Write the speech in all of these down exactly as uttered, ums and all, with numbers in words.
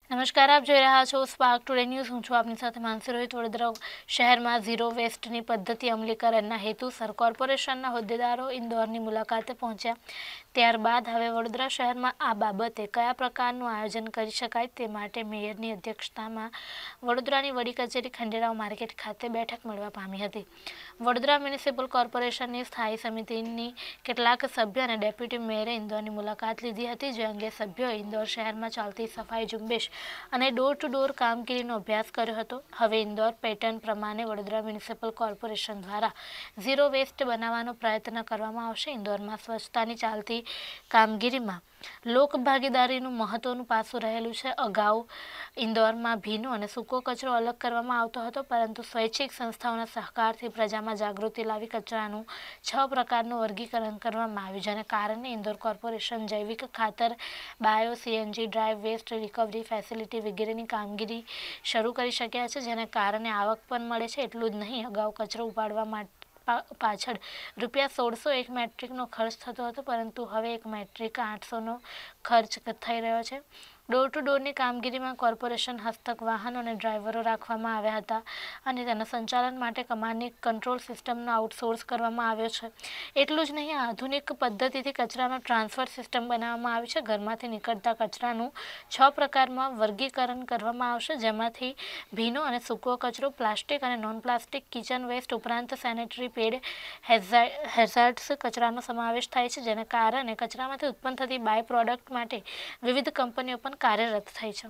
નમસ્કાર, આપ જોઈ રહ્યા છો સ્પાર્ક ટુડે ન્યૂઝ। હું છું આપની સાથે માનસી રોહિત। વડોદરા શહેરમાં ઝીરો વેસ્ટની પદ્ધતિ અમલીકરણના હેતુસર કોર્પોરેશનના હોદ્દેદારો ઇન્દોરની મુલાકાતે પહોંચ્યા। ત્યારબાદ હવે વડોદરા શહેરમાં આ બાબતે કયા પ્રકારનું આયોજન કરી શકાય તે માટે મેયરની અધ્યક્ષતામાં વડોદરાની વડી કચેરી ખંડેરાવ માર્કેટ ખાતે બેઠક મળવા પામી હતી। વડોદરા મ્યુનિસિપલ કોર્પોરેશનની સ્થાયી સમિતિની કેટલાક સભ્યો અને ડેપ્યુટી મેયરે ઇન્દોરની મુલાકાત લીધી હતી, જે અંગે સભ્યોએ ઇન્દોર શહેરમાં ચાલતી સફાઈ ઝુંબેશ અને ડોર ટુ ડોર કામગીરીનો અભ્યાસ કર્યો હતો। હવે ઇન્દોર પેટર્ન પ્રમાણે વડોદરા મ્યુનિસિપલ કોર્પોરેશન દ્વારા ઝીરો વેસ્ટ બનાવવાનો પ્રયત્ન કરવામાં આવશે। ઇન્દોરમાં સ્વચ્છતાની ચાલતી કામગીરીમાં લોક ભાગીદારીનું મહત્વનું પાસું રહેલું છે। અગાઉ ઇન્દોરમાં ભીનો અને સૂકો કચરો અલગ કરવામાં આવતો હતો, પરંતુ સ્વૈચ્છિક સંસ્થાઓના સહકારથી પ્રજામાં જાગૃતિ લાવી કચરાનું છ પ્રકારનું વર્ગીકરણ કરવામાં આવ્યું, જેને કારણે ઇન્દોર કોર્પોરેશન જૈવિક ખાતર, bio CNG, dry waste recovery facility વગેરેની કામગીરી શરૂ કરી શક્યા છે, જેને કારણે આવક પણ મળે છે। એટલું જ નહીં, અગાઉ કચરો ઉપાડવા માટે પાછળ રૂપિયા સોળસો એક મેટ્રિકનો ખર્ચ થતો હતો, પરંતુ હવે એક મેટ્રિક આઠસોનો ખર્ચ થઈ રહ્યો છે। ડોર ટુ ડોરની કામગીરીમાં કોર્પોરેશન હસ્તક વાહનો અને ડ્રાઈવરો રાખવામાં આવ્યા હતા અને તેના સંચાલન માટે કમાન્ડની કંટ્રોલ સિસ્ટમનો આઉટસોર્સ કરવામાં આવ્યો છે। એટલું જ નહીં, આધુનિક પદ્ધતિથી કચરાનો ટ્રાન્સફર સિસ્ટમ બનાવવામાં આવી છે। ઘરમાંથી નીકળતા કચરાનું છ પ્રકારમાં વર્ગીકરણ કરવામાં આવશે, જેમાંથી ભીનો અને સૂકો કચરો, પ્લાસ્ટિક અને નોન પ્લાસ્ટિક કિચન વેસ્ટ ઉપરાંત સેનેટરી પેડ, હેઝાર્ડ્સ કચરાનો સમાવેશ થાય છે, જેને કારણે કચરામાંથી ઉત્પન્ન થતી બાય પ્રોડક્ટ માટે વિવિધ કંપનીઓ પણ કાર્યરત થઈ છે।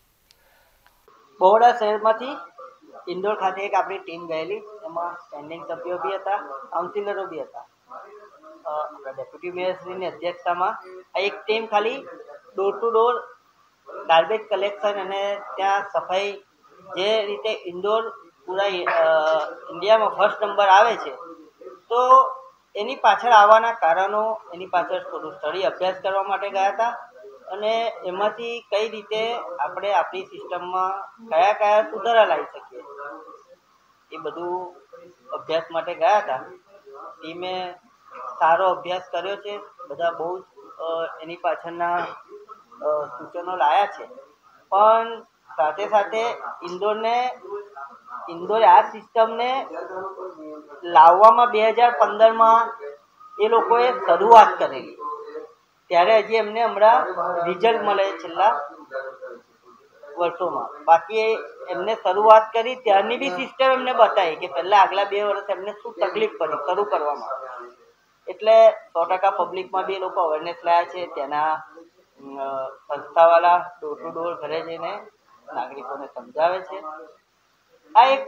બહોળા શહેરમાંથી ઇન્દોર ખાતે એક આપણી ટીમ ગયેલી, એમાં સ્ટેન્ડિંગ સભ્યો બી હતા, કાઉન્સિલરો બી હતા। આપણા ડેપ્યુટી મેયરશ્રીની અધ્યક્ષતામાં આ એક ટીમ ખાલી door to door garbage collection અને ત્યાં સફાઈ, જે રીતે ઇન્દોર પૂરા ઇન્ડિયામાં ફર્સ્ટ નંબર આવે છે, તો એની પાછળ આવવાના કારણો, એની પાછળ થોડું સ્ટડી અભ્યાસ કરવા માટે ગયા હતા અને એમાંથી કઈ રીતે આપણે આપણી સિસ્ટમમાં કયા કયા સુધારા લાવી શકીએ એ બધું અભ્યાસ માટે ગયા હતા। ટીમે સારો અભ્યાસ કર્યો છે, બધા બહુ એની પાછળના સૂચનો લાવ્યા છે, પણ સાથે સાથે ઇન્દોરને ઇન્દોરે આ સિસ્ટમને લાવવામાં બે હજાર પંદરમાં એ લોકોએ શરૂઆત કરેલી, ત્યારે હજી એમને હમણાં રિઝલ્ટ મળે છેલ્લા વર્ષોમાં। બાકી એમને શરૂઆત કરી ત્યારની બી સિસ્ટમ એમને બતાવી કે પહેલાં આગલા બે વર્ષ એમને શું તકલીફ પડી શરૂ કરવામાં, એટલે સો ટકા પબ્લિકમાં બી એ લોકો અવેરનેસ લાવ્યા છે। ત્યાંના સંસ્થાવાળા ડોર ટુ ડોર ઘરે જઈને નાગરિકોને સમજાવે છે। આ એક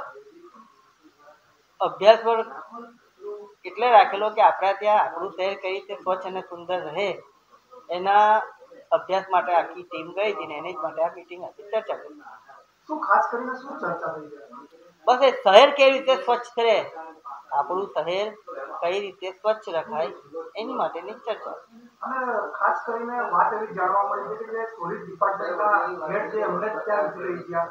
અભ્યાસ વર્ગ એટલે રાખેલો કે આપણા ત્યાં આપણું શહેર કઈ રીતે સ્વચ્છ અને સુંદર રહે, એના અભ્યાસ માટે આખી ટીમ ગઈ હતી ને એની જ માટે આ મીટિંગ હતી, ચર્ચા કરી। શું ખાસ કરીને શું ચર્ચા થઈ? બસ એ શહેર કેવી રીતે સ્વચ્છ રહે, આપણું શહેર કઈ રીતે સ્વચ્છ રખાય એની માટેની ચર્ચા। અને ખાસ કરીને વાત એવી જાણવા મળી છે કે પોલીસ ડિપાર્ટમેન્ટના હેડ છે એમને ત્યાં ઉતરી ગયા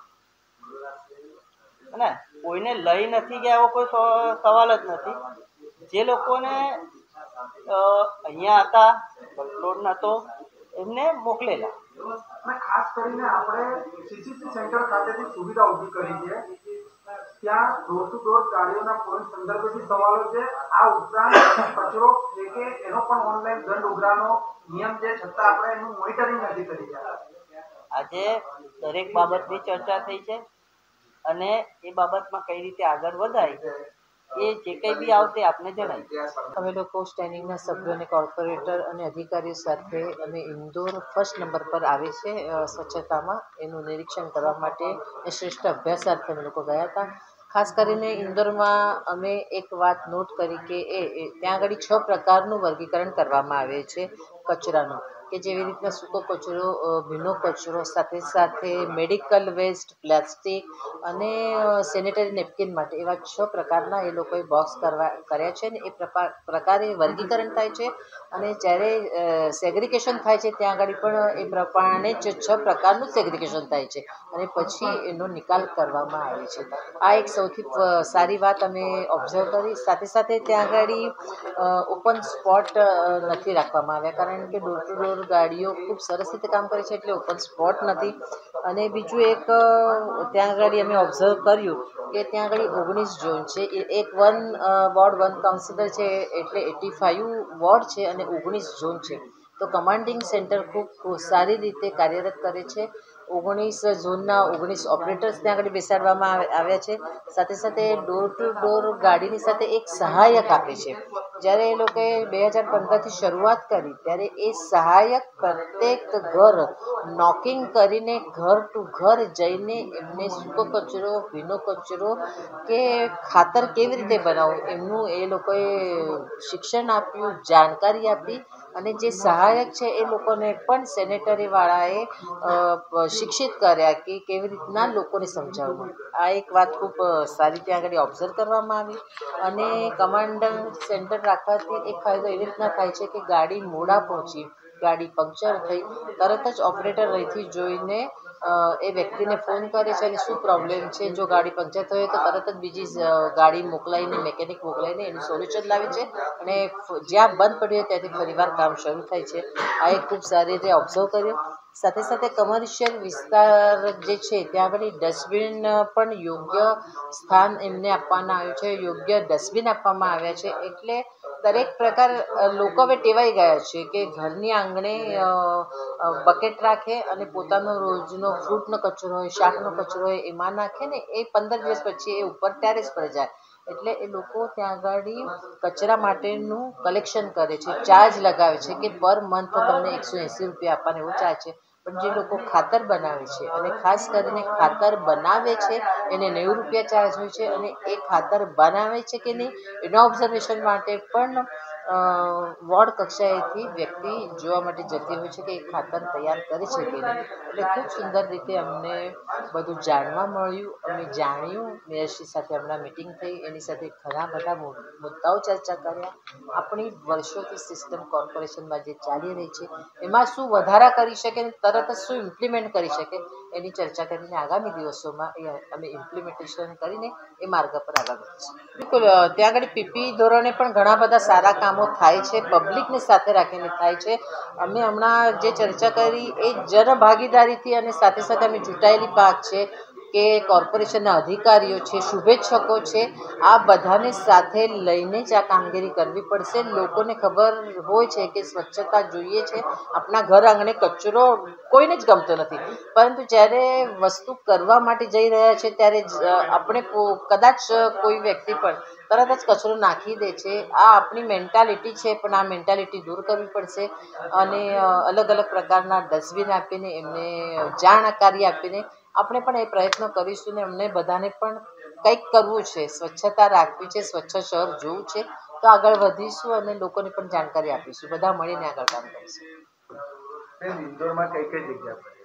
અને કોઈને લઈ નથી ગયા એવો કોઈ સવાલ જ નથી। જે લોકોને અહીંયા હતા, વર્કલોડ નહોતો, એમને મોકલેલા। અને ખાસ કરીને આપણે સીસીસી સેન્ટર ખાતેથી સુવિધા ઊભી કરી છે, ત્યાં ડોર ટુ ડોર ગાડીઓના પોઈન્ટ સંદર્ભેથી સવાલો છે। આ ઉપરાંત કચરો ફેંકે એનો પણ ઓનલાઈન દંડ ઉઘરાનો નિયમ છે, છતાં આપણે એનું મોનિટરિંગ નથી કરી રહ્યા। આજે દરેક બાબતની ચર્ચા થઈ છે અને એ બાબતમાં કઈ રીતે આગળ વધાય એ જે કંઈ બી આવશે આપને જણાય। અમે લોકો સ્ટેન્ડિંગના સભ્યો અને કોર્પોરેટર અને અધિકારીઓ સાથે અમે ઇન્દોર ફર્સ્ટ નંબર પર આવે છે સ્વચ્છતામાં, એનું નિરીક્ષણ કરવા માટે શ્રેષ્ઠ અભ્યાસાર્થે અમે લોકો ગયા હતા। ખાસ કરીને ઇન્દોરમાં અમે એક વાત નોટ કરી કે એ ત્યાં આગળ છ પ્રકારનું વર્ગીકરણ કરવામાં આવે છે કચરાનું, કે જેવી રીતના સૂકો કચરો, ભીનો કચરો, સાથે સાથે મેડિકલ વેસ્ટ, પ્લાસ્ટિક અને સેનેટરી નેપકિન માટે એવા છ પ્રકારના એ લોકોએ બોક્સ કરવા કર્યા છે ને એ પ્રકારે વર્ગીકરણ થાય છે અને જ્યારે સેગ્રિગેશન થાય છે ત્યાં આગળ પણ એ પ્રમાણે જ છ પ્રકારનું સેગ્રિગેશન થાય છે અને પછી એનો નિકાલ કરવામાં આવે છે। આ એક સૌથી સારી વાત અમે ઓબ્ઝર્વ કરી। સાથે સાથે ત્યાં આગળ ઓપન સ્પોટ નથી રાખવામાં આવ્યા, કારણ કે ડોર ટુ ડોર ડોર ગાડીઓ ખૂબ સરસ રીતે કામ કરે છે, એટલે ઓપન સ્પોટ નથી. અને બીજું એક ત્યાં આગળ અમે ઓબ્ઝર્વ કર્યું કે ત્યાં આગળ ઓગણીસ ઝોન છે, એક વન વોર્ડ વન કાઉન્સિલર છે, એટલે એટી ફાઇવ વોર્ડ છે અને ઓગણીસ ઝોન છે. તો કમાન્ડિંગ સેન્ટર ખૂબ સારી રીતે કાર્યરત કરે છે. ઓગણીસ ઝોનના ઓગણીસ ઓપરેટર્સ ત્યાં આગળ બેસાડવામાં આવ્યા છે. સાથે સાથે ડોર ટુ ડોર ગાડીની સાથે એક સહાયક આપે છે. જ્યારે એ લોકોએ બે હજાર પંદરથી શરૂઆત કરી ત્યારે એ સહાયક પ્રત્યેક ઘર નોકિંગ કરીને ઘર ટુ ઘર જઈને એમને સૂકો કચરો, ભીનો કચરો કે ખાતર કેવી રીતે બનાવવું એમનું એ લોકોએ શિક્ષણ આપ્યું, જાણકારી આપી. અને જે સહાયક છે એ લોકોને પણ સેનેટરીવાળાએ શિક્ષિત કર્યા કે કેવી રીતના લોકોને સમજાવવું. આ એક વાત ખૂબ સારી ત્યાં આગળ ઓબ્ઝર્વ કરવામાં આવી. અને કમાન્ડર સેન્ટર રાખવાથી એક ફાયદો એવી રીતના થાય છે કે ગાડી મોડા પહોંચી, ગાડી પંક્ચર થઈ, તરત જ ઓપરેટર અહીંથી જોઈને એ વ્યક્તિને ફોન કરે છે અને શું પ્રોબ્લેમ છે. જો ગાડી પંક્ચર થઈ હોય તો તરત જ બીજી ગાડી મોકલાવીને, મેકેનિક મોકલાવીને એનું સોલ્યુશન લાવે છે અને જ્યાં બંધ પડ્યું હોય ત્યાંથી ફરીવાર કામ શરૂ થાય છે. આ એક ખૂબ સારી રીતે ઓબ્ઝર્વ કર્યું. સાથે સાથે કમર્શિયલ વિસ્તાર જે છે ત્યાં આગળ ડસ્ટબિન પણ યોગ્ય સ્થાન એમને આપવામાં આવ્યું છે, યોગ્ય ડસ્ટબિન આપવામાં આવ્યા છે. એટલે દરેક પ્રકાર લોકો હવે ટેવાઈ ગયા છે કે ઘરની આંગણે બકેટ રાખે અને પોતાનો રોજનો ફ્રૂટનો કચરો હોય, શાકનો કચરો હોય એમાં નાખે ને એ પંદર દિવસ પછી એ ઉપર ટેરેસ પર જાય. એટલે એ લોકો ત્યાં આગળ કચરા માટેનું કલેક્શન કરે છે, ચાર્જ લગાવે છે કે પર મંથ તમને એકસો એંસી રૂપિયા આપવાના એવું ચાર્જ છે. પણ જે લોકો ખાતર બનાવે છે અને ખાસ કરીને ખાતર બનાવે છે એને નેવું રૂપિયા ચાર્જ હોય છે. અને એ ખાતર બનાવે છે કે નહીં એના ઓબ્ઝર્વેશન માટે પણ વોર્ડ કક્ષાએથી વ્યક્તિ જોવા માટે જતી હોય છે કે એ ખાતર તૈયાર કરે છે કે નહીં. એટલે ખૂબ સુંદર રીતે અમને બધું જાણવા મળ્યું. અમે જાણ્યું, મેયરશ્રી સાથે હમણાં મિટિંગ થઈ, એની સાથે ઘણા બધા મુદ્દાઓ ચર્ચા કર્યા. આપણી વર્ષોથી સિસ્ટમ કોર્પોરેશનમાં જે ચાલી રહી છે એમાં શું વધારા કરી શકે, તરત જ શું ઇમ્પ્લિમેન્ટ કરી શકે એની ચર્ચા કરીને આગામી દિવસોમાં એ અમે ઇમ્પ્લિમેન્ટેશન કરીને એ માર્ગ પર આગળ વધીશું. બિલકુલ ત્યાં આગળ પીપી ધોરણે પણ ઘણા બધા સારા કામો થાય છે, પબ્લિકને સાથે રાખીને થાય છે. અમે હમણાં જે ચર્ચા કરી એ જનભાગીદારીથી અને સાથે સાથે અમે ચૂંટાયેલી પાંખ છે કે કોર્પોરેશનના અધિકારીઓ છે, શુભેચ્છકો છે, આ બધાને સાથે લઈને જ આ કામગીરી કરવી પડશે. લોકોને ખબર હોય છે કે સ્વચ્છતા જોઈએ છે, આપણા ઘર આંગણે કચરો કોઈને જ ગમતો નથી, પરંતુ જ્યારે વસ્તુ કરવા માટે જઈ રહ્યા છે ત્યારે આપણે કદાચ કોઈ વ્યક્તિ પણ તરત જ કચરો નાખી દે છે. આ આપણી મેન્ટાલિટી છે, પણ આ મેન્ટાલિટી દૂર કરવી પડશે. અને અલગ અલગ પ્રકારના ડસ્ટબિન આપીને એમને જાણકારી આપીને આપણે પણ એ પ્રયત્ન કરીશું ને અમને બધાને પણ કંઈક કરવું છે, સ્વચ્છતા રાખવી છે, સ્વચ્છ શહેર જોવું છે. તો આગળ વધીશું અને લોકોને પણ જાણકારી આપીશું, બધા મળીને આગળ કામ કરીશું. ઇન્દોરમાં કઈ કઈ જગ્યા પર?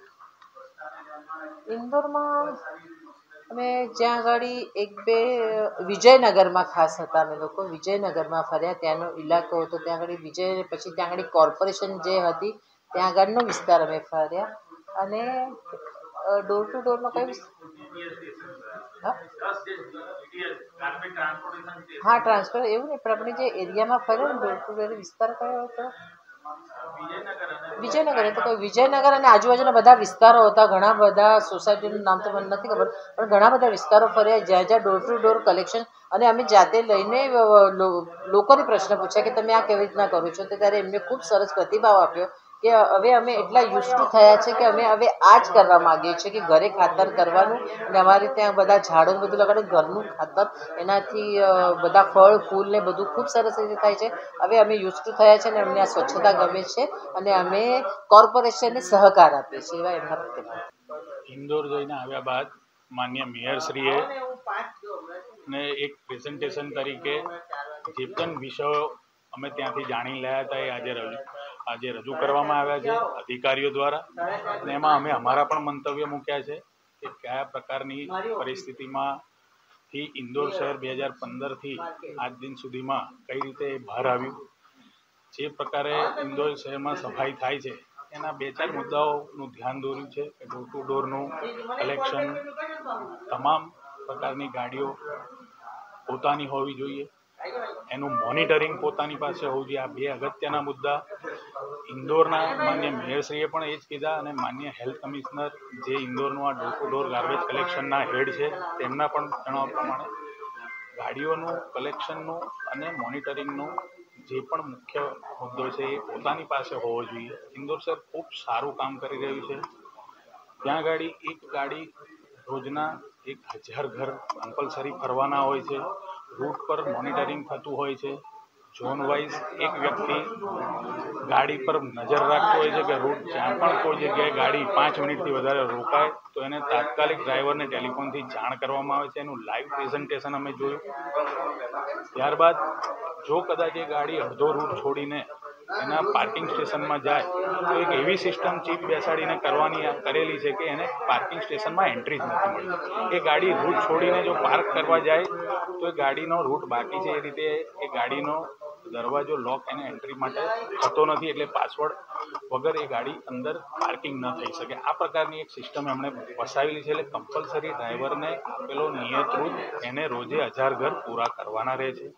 ઇન્દોરમાં અમે જ્યાં આગળ એક બે વિજયનગરમાં ખાસ હતા, અમે લોકો વિજયનગરમાં ફર્યા. ત્યાંનો ઇલાકો હતો, ત્યાં આગળ વિજય, પછી ત્યાં આગળ કોર્પોરેશન જે હતી ત્યાં આગળનો વિસ્તાર અમે ફર્યા. અને ડોર ટુ ડોરનો કઈ વિસ્તાર? હા, ટ્રાન્સફર એવું નહીં, પણ આપણે જે એરિયામાં ફર્યા ને ડોર ટુ ડોર વિસ્તાર કયો હતો? વિજયનગર. તો કોઈ વિજયનગર અને આજુબાજુના બધા વિસ્તારો હતા, ઘણા બધા સોસાયટીનું નામ તો મને નથી ખબર, પણ ઘણા બધા વિસ્તારો ફર્યા જ્યાં જ્યાં ડોર ટુ ડોર કલેક્શન. અને અમે જાતે લઈને લોકોને પ્રશ્ન પૂછ્યા કે તમે આ કેવી રીતના કરો છો, તો ત્યારે એમને ખૂબ સરસ પ્રતિભાવ આપ્યો કે હવે અમે એટલા યુઝ ટુ થયા છે કે અમે હવે આ જ કરવા માગીએ છીએ કે ઘરે ખાતર કરવાનું. અને અમારે ત્યાં બધા ઝાડો બધું લગાડે, ઘરનું ખાતર, એનાથી બધા ફળ ફૂલ ને બધું ખૂબ સરસ રીતે થાય છે. હવે અમે યુઝ ટુ થયા છે અને અમને આ સ્વચ્છતા ગમે છે અને અમે કોર્પોરેશનને સહકાર આપીએ છીએ, એવા એમના પ્રતિભાવ. ઇન્દોર જઈને આવ્યા બાદ માન્ય મેયરશ્રીએ ને એક પ્રેઝન્ટેશન તરીકે જે પણ વિષયો અમે ત્યાંથી જાણી રહ્યા હતા એ આજે રજૂ આજે રજૂ કરવામાં આવ્યા છે અધિકારીઓ દ્વારા. અને એમાં અમે અમારા પણ મંતવ્ય મૂક્યા છે કે કયા પ્રકારની પરિસ્થિતિમાં થી ઇન્દોર શહેર બે હજાર પંદરથી આજ દિન સુધીમાં કઈ રીતે બહાર આવ્યું, જે પ્રકારે ઇન્દોર શહેરમાં સફાઈ થાય છે એના બે ચાર મુદ્દાઓનું ધ્યાન દોર્યું છે કે ડોર ટુ ડોરનું કલેક્શન, તમામ પ્રકારની ગાડીઓ પોતાની હોવી જોઈએ, એનું મોનિટરિંગ પોતાની પાસે હોવું જોઈએ. આ બે અગત્યના મુદ્દા. ઇન્દોરના માન્ય મેયરશ્રીએ પણ એ જ કીધા અને માન્ય હેલ્થ કમિશનર જે ઇન્દોરનું આ ડોર ટુ ડોર ગાર્બેજ કલેક્શનના હેડ છે તેમના પણ જણાવ્યા પ્રમાણે ગાડીઓનું કલેક્શનનું અને મોનિટરિંગનું જે પણ મુખ્ય મુદ્દો છે એ પોતાની પાસે હોવો જોઈએ. ઇન્દોર શહેર ખૂબ સારું કામ કરી રહ્યું છે. ત્યાં ગાડી એક ગાડી રોજના એક હજાર ઘર કમ્પલસરી ફરવાના હોય છે. રૂટ પર મોનિટરિંગ થતું હોય છે. ઝોન વાઇઝ એક વ્યક્તિ ગાડી પર નજર રાખતો હોય છે કે રૂટ જ્યાં પણ કોઈ જગ્યાએ ગાડી પાંચ મિનિટથી વધારે રોકાય તો એને તાત્કાલિક ડ્રાઈવરને ટેલિફોનથી જાણ કરવામાં આવે છે. એનું લાઈવ પ્રેઝન્ટેશન અમે જોયું. ત્યારબાદ જો કદાચ એ ગાડી અડધો રૂટ છોડીને એના પાર્કિંગ સ્ટેશનમાં જાય તો એક એવી સિસ્ટમ ચીપ બેસાડીને કરવાની કરેલી છે કે એને પાર્કિંગ સ્ટેશનમાં એન્ટ્રી જ નથી મળતી. એ ગાડી રૂટ છોડીને જો પાર્ક કરવા જાય તો એ ગાડીનો રૂટ બાકી છે એ રીતે એ ગાડીનો દરવાજો લોક એને એન્ટ્રી માટે થતો નથી, એટલે પાસવર્ડ વગર એ ગાડી અંદર પાર્કિંગ ન થઈ શકે. આ પ્રકારની એક સિસ્ટમ એમણે વસાવેલી છે. એટલે કમ્પલસરી ડ્રાઈવરને આપેલો નિયત રૂટ એને રોજે હજાર ઘર પૂરા કરવાના રહે છે.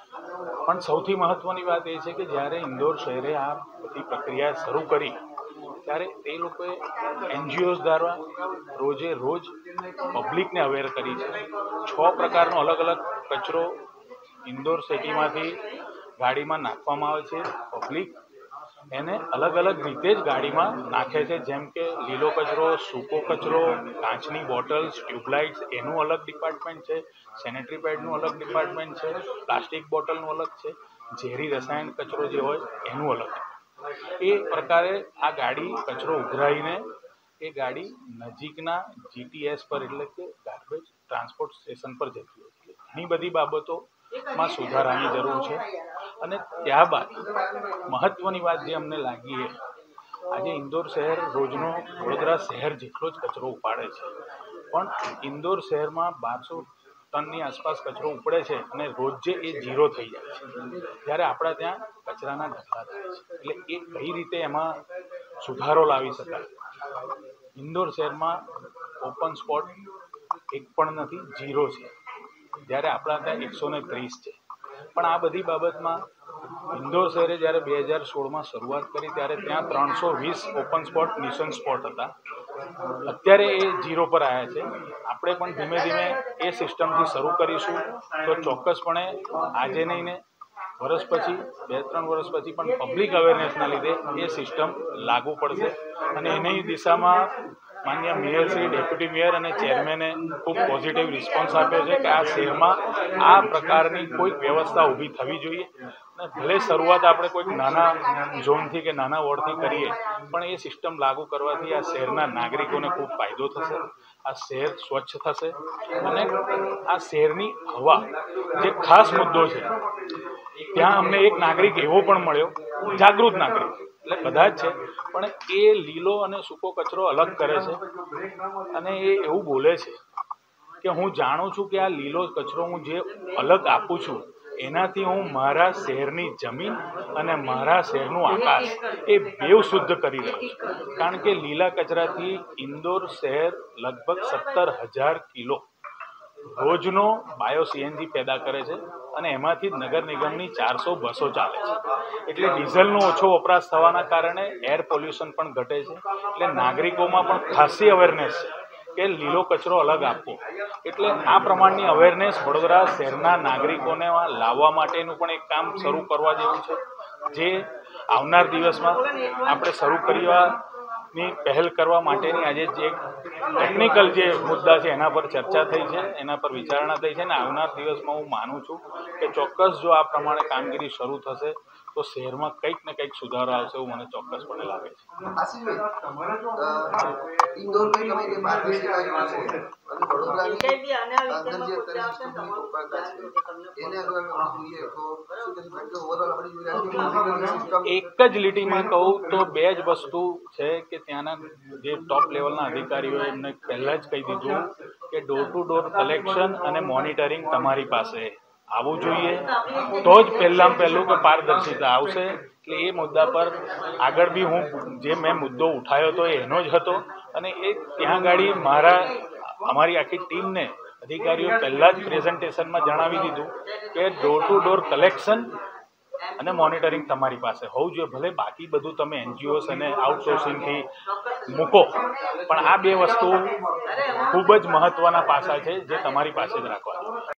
પણ સૌથી મહત્વની વાત એ છે કે જ્યારે ઇન્દોર શહેરે આ બધી પ્રક્રિયા શરૂ કરી ત્યારે તે લોકોએ એનજીઓઝ દ્વારા રોજે રોજ પબ્લિકને અવેર કરી છે. છ પ્રકારનો અલગ અલગ કચરો ઇન્દોર સિટીમાંથી ગાડીમાં નાખવામાં આવે છે. પબ્લિક એને અલગ અલગ રીતે જ ગાડીમાં નાખે છે. જેમ કે લીલો કચરો, સૂકો કચરો, કાચની બોટલ્સ, ટ્યુબલાઇટ્સ એનું અલગ ડિપાર્ટમેન્ટ છે, સેનેટરી પેડનું અલગ ડિપાર્ટમેન્ટ છે, પ્લાસ્ટિક બોટલનું અલગ છે, ઝેરી રસાયણ કચરો જે હોય એનું અલગ. એ પ્રકારે આ ગાડી કચરો ઉઘરાઈને એ ગાડી નજીકના જીટીએસ પર એટલે કે ગાર્બેજ ટ્રાન્સપોર્ટ સ્ટેશન પર જતી હોય છે. ઘણી બધી બાબતોમાં સુધારાની જરૂર છે. અને ત્યારબાદ મહત્વની વાત જે અમને લાગી એ આજે ઇન્દોર શહેર રોજનો વડોદરા શહેર જેટલો જ કચરો ઉપાડે છે, પણ ઇન્દોર શહેરમાં બારસો ટનની આસપાસ કચરો ઉપડે છે અને રોજે એ ઝીરો થઈ જાય છે, જ્યારે આપણા ત્યાં કચરાના ઢગલા થાય છે. એટલે એ કઈ રીતે એમાં સુધારો લાવી શકાય. ઇન્દોર શહેરમાં ઓપન સ્પોટ એક પણ નથી, ઝીરો છે, જ્યારે આપણા ત્યાં એકસો ને ત્રીસ છે. પણ આ બધી બાબતમાં ઇન્દોર શહેરે જ્યારે બે હજાર સોળમાં શરૂઆત કરી ત્યારે ત્યાં ત્રણસો વીસ ઓપન સ્પોટ નિશન સ્પોટ હતા. અત્યારે એ ઝીરો પર આવ્યા છે. આપણે પણ ધીમે ધીમે એ સિસ્ટમથી શરૂ કરીશું તો ચોક્કસપણે આજે નહીં ને વર્ષ પછી બે ત્રણ વર્ષ પછી પણ પબ્લિક અવેરનેસના લીધે એ સિસ્ટમ લાગુ પડશે. અને એની દિશામાં માન્ય મેયરશ્રી, ડેપ્યુટી મેયર અને ચેરમેને ખૂબ પોઝિટિવ રિસ્પોન્સ આપ્યો છે કે આ શહેરમાં આ પ્રકારની કોઈક વ્યવસ્થા ઊભી થવી જોઈએ. અને ભલે શરૂઆત આપણે કોઈક નાના ઝોનથી કે નાના વોર્ડથી કરીએ, પણ એ સિસ્ટમ લાગુ કરવાથી આ શહેરના નાગરિકોને ખૂબ ફાયદો થશે. આ શહેર સ્વચ્છ થશે અને આ શહેરની હવા જે ખાસ મુદ્દો છે ત્યાં અમને એક નાગરિક એવો પણ મળ્યો, જાગૃત નાગરિક એટલે બધા જ છે, પણ એ લીલો અને સૂકો કચરો અલગ કરે છે અને એ એવું બોલે છે કે હું જાણું છું કે આ લીલો કચરો હું જે અલગ આપું છું એનાથી હું મારા શહેરની જમીન અને મારા શહેરનું આકાશ એ બેવ શુદ્ધ કરી રહ્યો છું. કારણ કે લીલા કચરાથી ઇન્દોર શહેર લગભગ સત્તર હજાર કિલો રોજનો બાયો સીએનજી પેદા કરે છે અને એમાંથી નગર નિગમની ચારસો બસો ચાલે છે. એટલે ડીઝલનો ઓછો વપરાશ થવાના કારણે એર પોલ્યુશન પણ ઘટે છે. એટલે નાગરિકોમાં પણ ખાસી અવેરનેસ છે કે લીલો કચરો અલગ આપવો. એટલે આ પ્રમાણની અવેરનેસ વડોદરા શહેરના નાગરિકોને લાવવા માટેનું પણ એક કામ શરૂ કરવા જેવું છે, જે આવનાર દિવસમાં આપણે શરૂ કરવાની પહેલ કરવા માટેની આજે જે ટેકનિકલ જે મુદ્દા છે એના પર ચર્ચા થઈ છે, એના પર વિચારણા થઈ છે. અને આવનાર દિવસમાં હું માનું છું કે ચોક્કસ જો આ પ્રમાણે કામગીરી શરૂ થશે તો શહેરમાં કંઈક ને કંઈક સુધારો આવશે એવું મને ચોક્કસપણે લાગે છે. એક જ લીટીમાં કહું તો બે જ વસ્તુ છે કે ત્યાંના જે ટોપ લેવલના અધિકારીઓએ એમને પહેલાં જ કહી દીધું કે ડોર ટુ ડોર કલેક્શન અને મોનિટરિંગ તમારી પાસે આવવું જોઈએ, તો જ પહેલાં પહેલું કે પારદર્શિતા આવશે. એટલે એ મુદ્દા પર આગળ બી હું જે મેં મુદ્દો ઉઠાવ્યો હતો એનો જ હતો અને એ ત્યાં ગાડી મારા અમારી આખી ટીમને અધિકારીઓ પહેલાં જ પ્રેઝન્ટેશનમાં જણાવી દીધું કે ડોર ટુ ડોર કલેક્શન અને મોનિટરિંગ તમારી પાસે હોવું જોઈએ. ભલે બાકી બધું તમે એનજીઓસ અને આઉટસોર્સિંગથી મૂકો, પણ આ બે વસ્તુ ખૂબ જ મહત્ત્વના પાસા છે જે તમારી પાસે જ રાખવા.